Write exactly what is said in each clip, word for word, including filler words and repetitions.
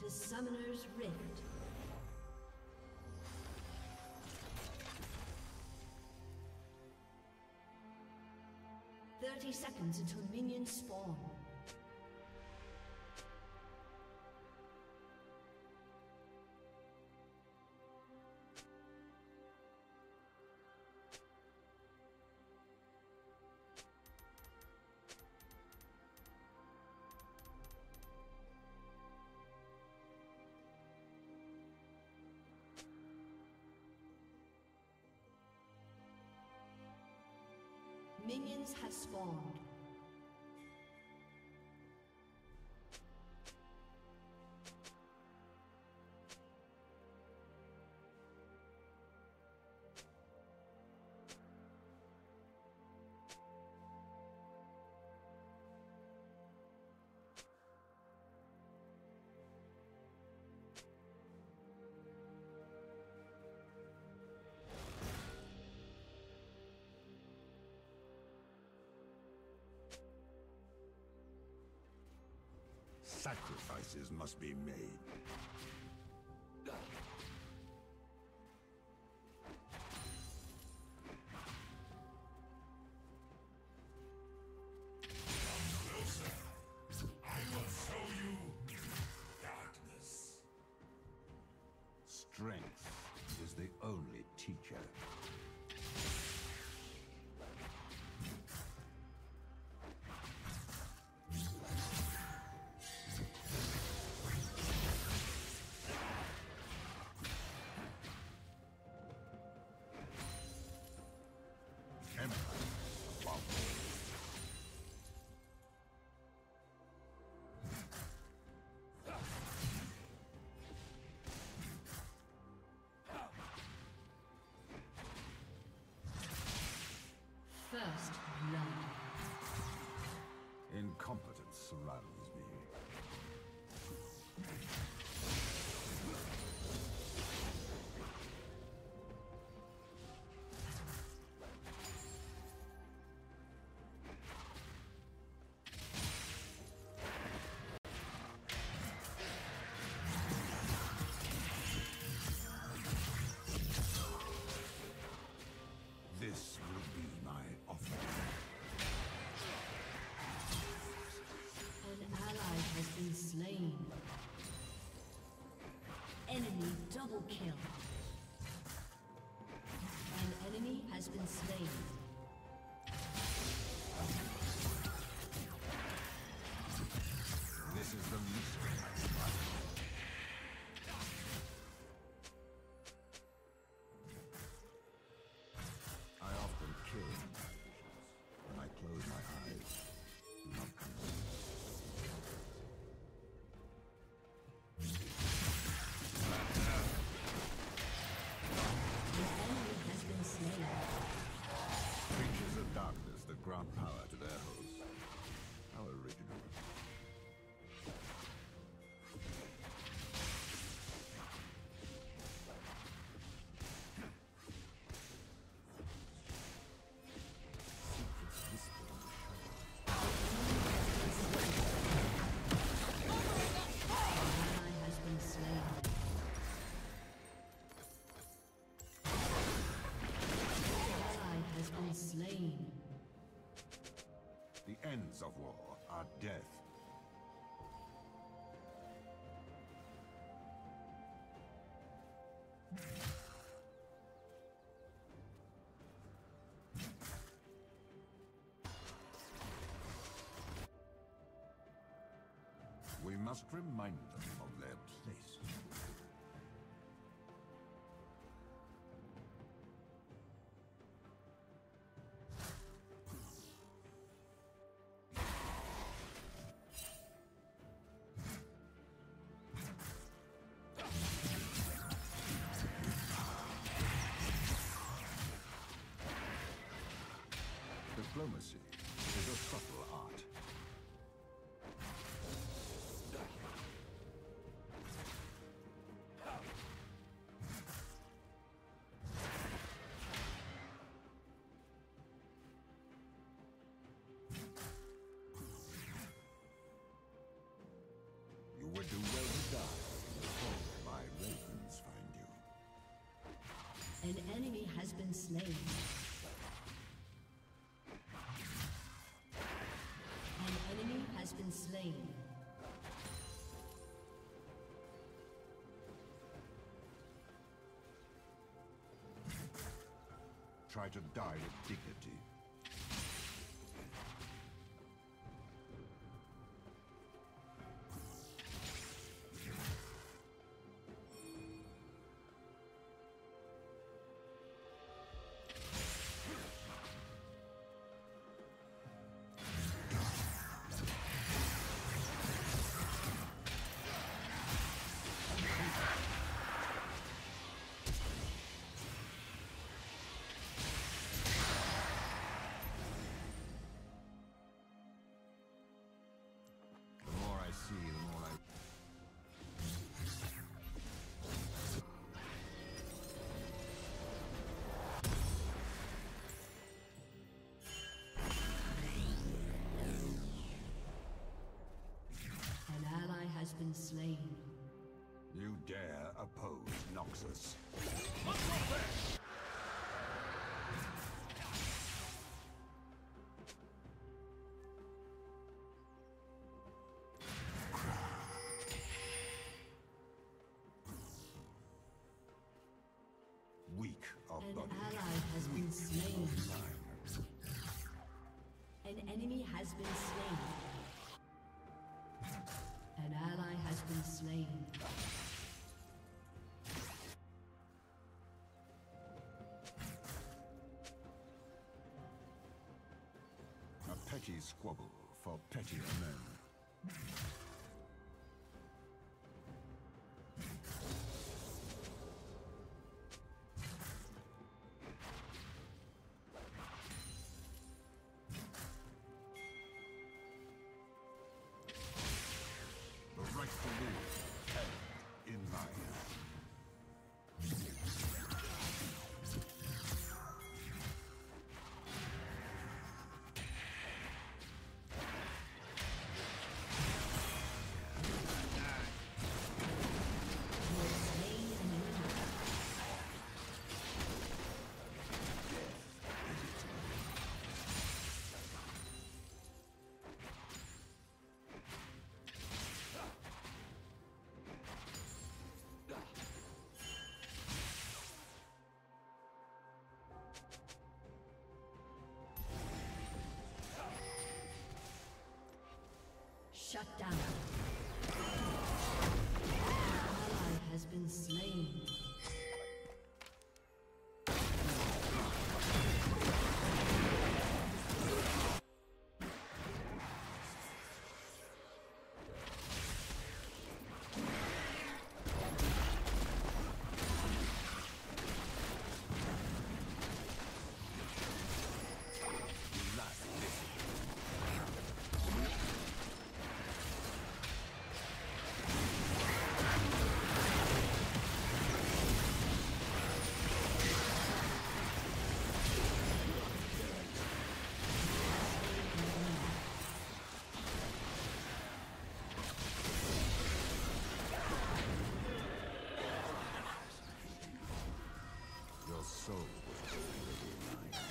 The Summoner's Rift. Thirty seconds until minions spawn. Minions have spawned. Sacrifices must be made. I will show you darkness. Strength is the only teacher. First blood. Incompetence surrounds me. This will be my offering. An ally has been slain. Enemy double kill. An enemy has been slain. This is the least of my fight. I often kill in my visions. When I close my eyes, love comes in. An enemy has been slain. Creatures of darkness that grant power to their hosts. How original. Slain. The ends of war are death. We must remind them of their place. Diplomacy is a subtle art. An enemy has been slain. An enemy has been slain. Try to die with dignity. Has been slain. You dare oppose Noxus? Weak of An body. ally has been slain. An enemy has been slain. An ally has been slain. A petty squabble for pettier men. Shut down. An ally has been slain. Soul was already mine.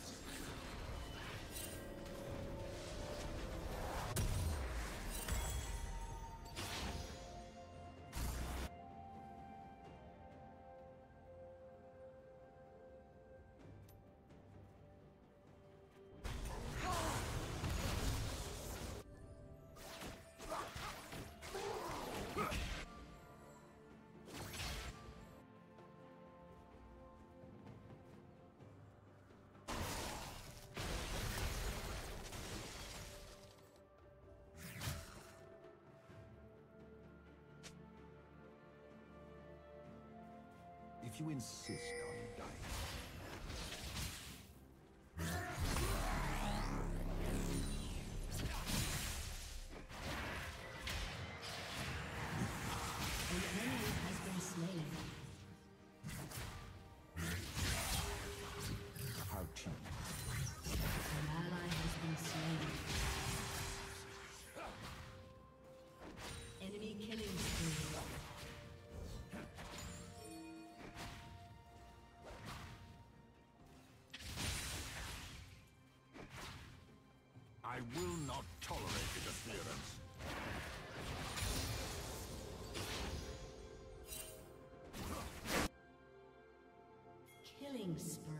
If you insist on dying. An enemy has been slain. How cheap. An ally has been slain. Enemy killing spree. Killing spree.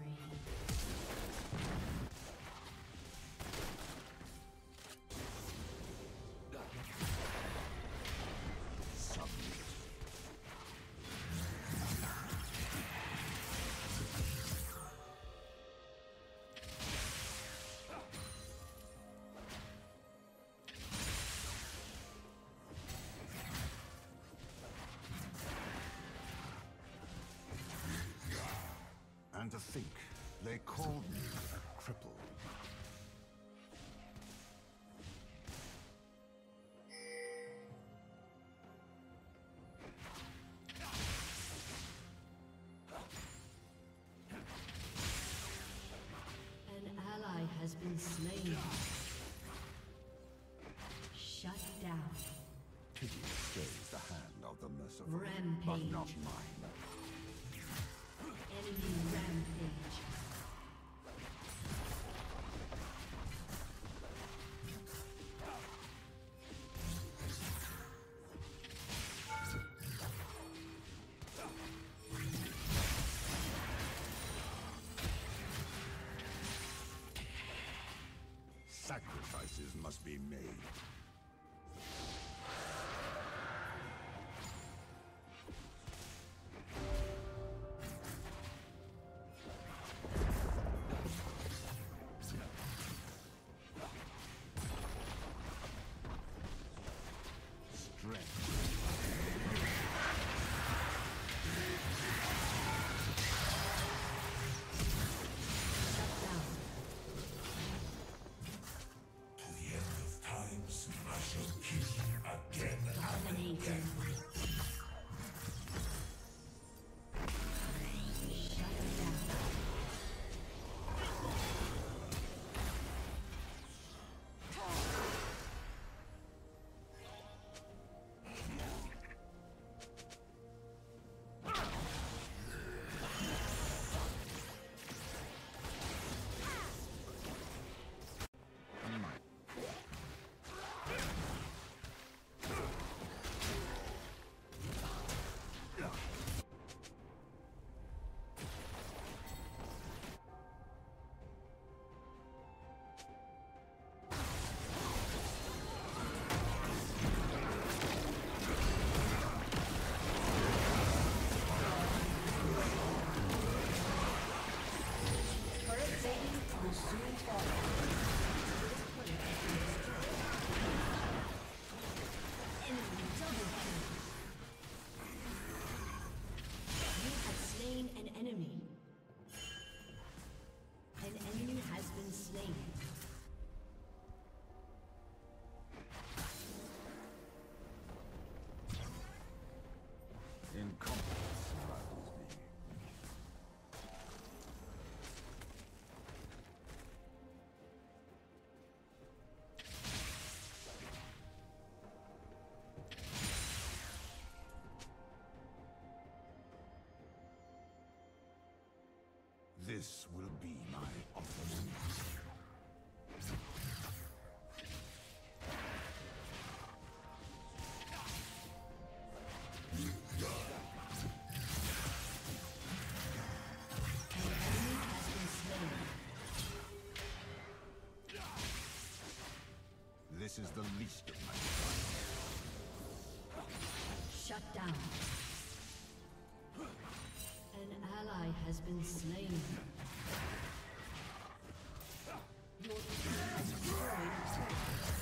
And to think, they called me a cripple. An ally has been slain. Shut down. Pity stays the hand of the merciful, Rampage. but not mine. Enemy rampage. Sacrifices must be made. Incompetence surrounds me. This will be my offering. This is the least of my crimes. Shut down. An ally has been slain. Your team has destroyed a turret.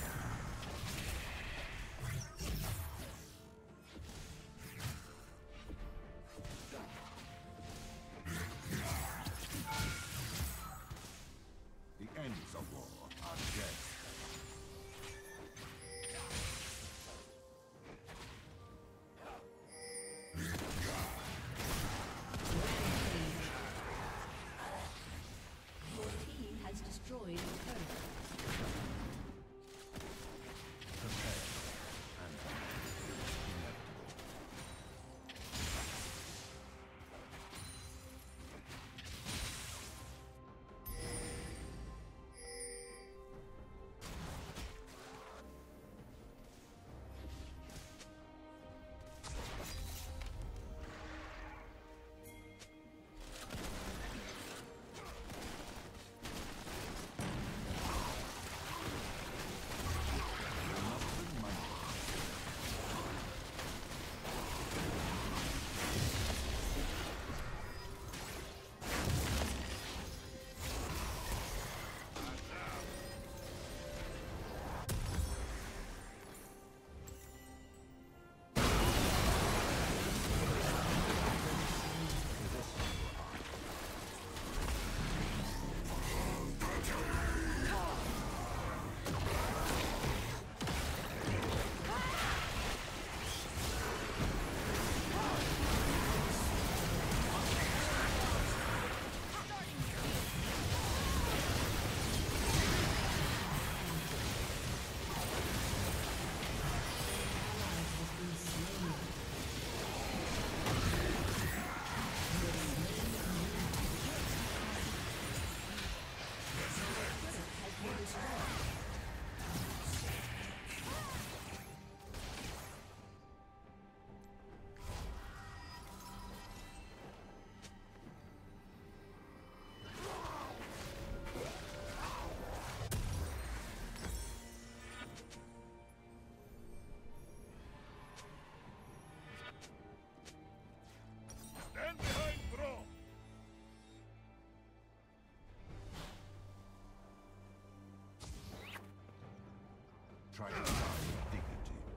The ends of war are death. Your team has destroyed a turret. try to die with dignity.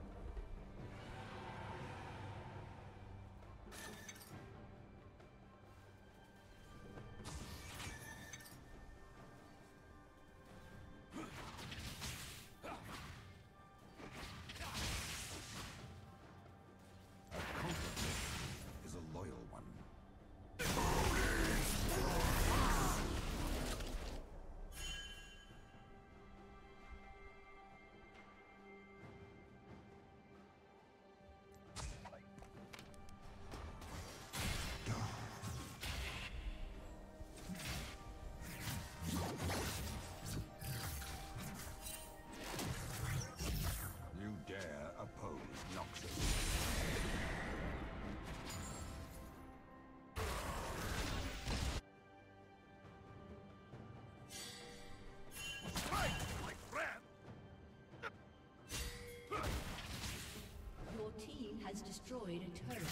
Has destroyed a turret.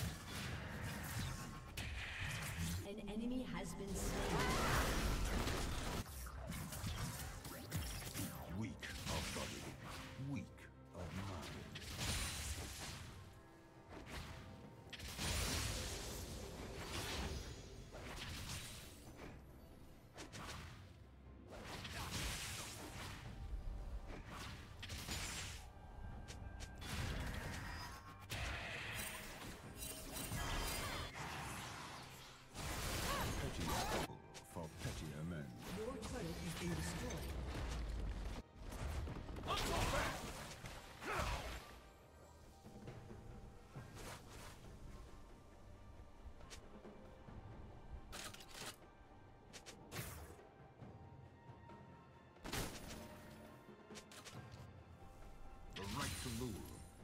An enemy has been slain. Weak of body, weak of mind. To rule.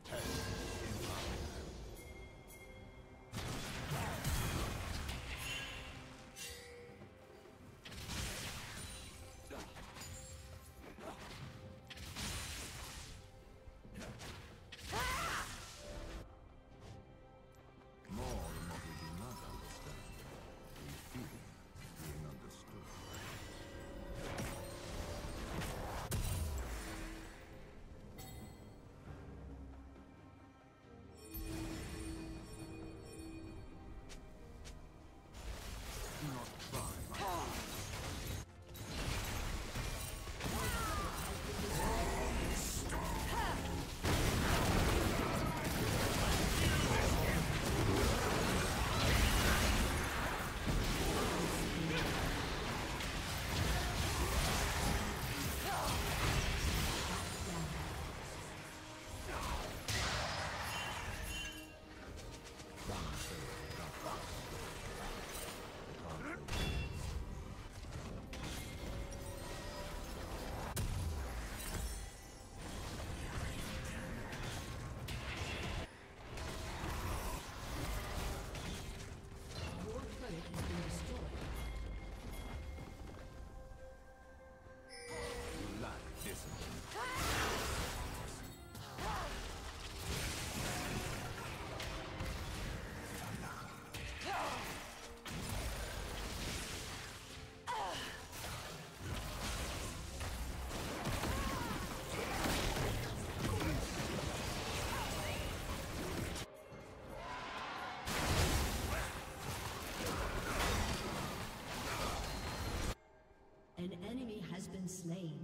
An enemy has been slain.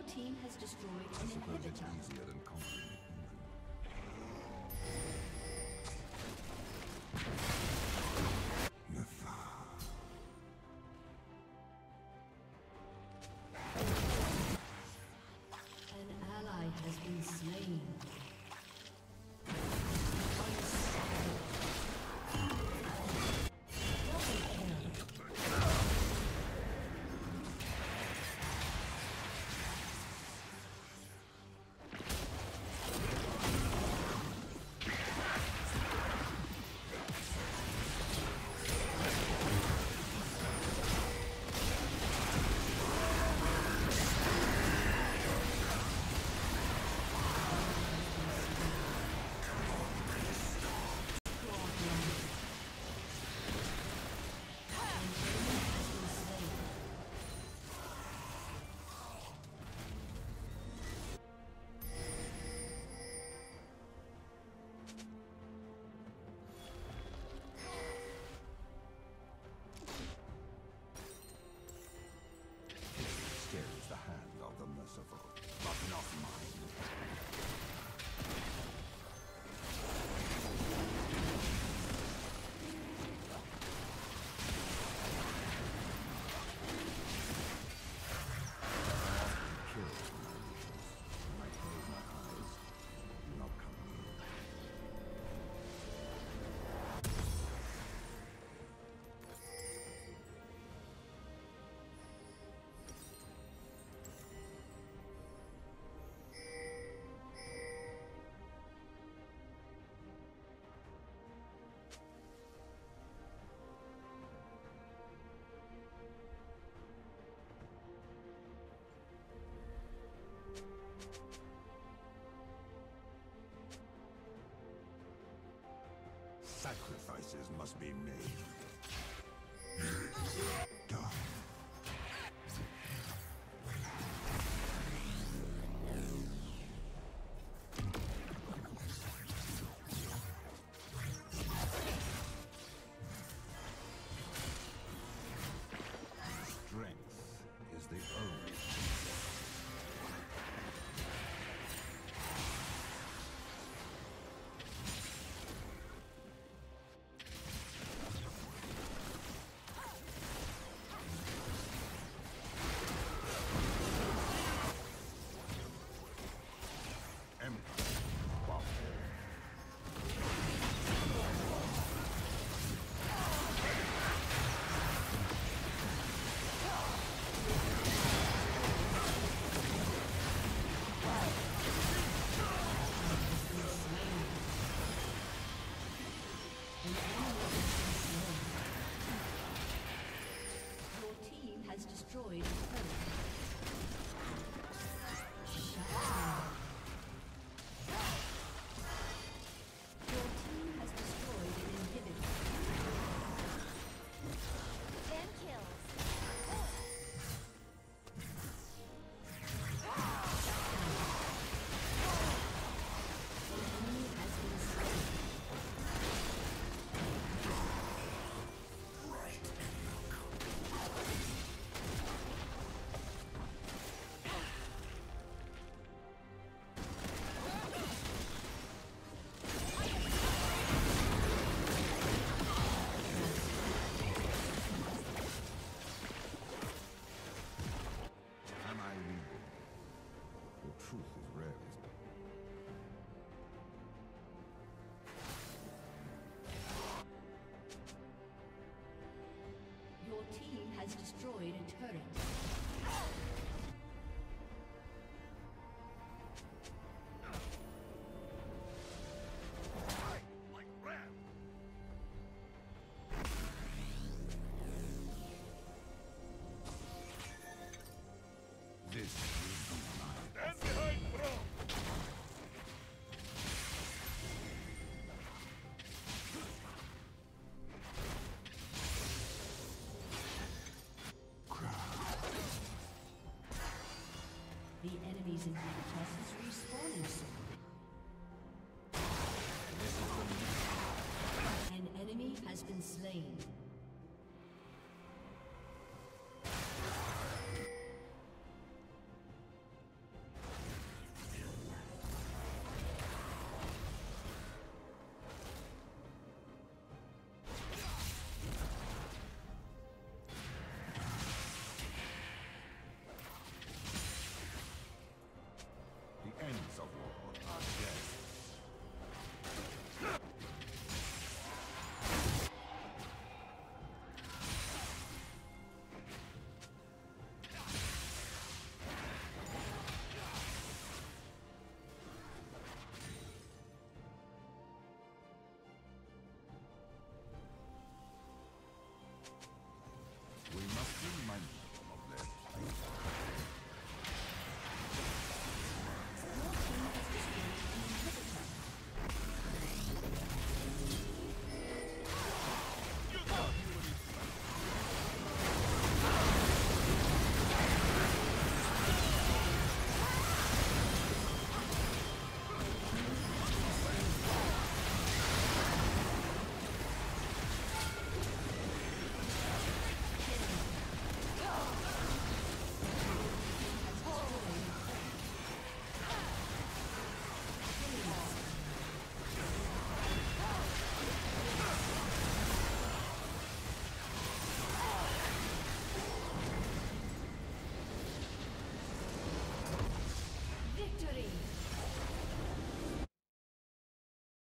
team has destroyed I an suppose it's inhibitor. easier than conquering it even. Nafa. An ally has been slain. Is the hand of the merciful, but not mine. Killed my visions. When I close my eyes, do not come near. Sacrifices must be made. Die. Strength is the only Your team has destroyed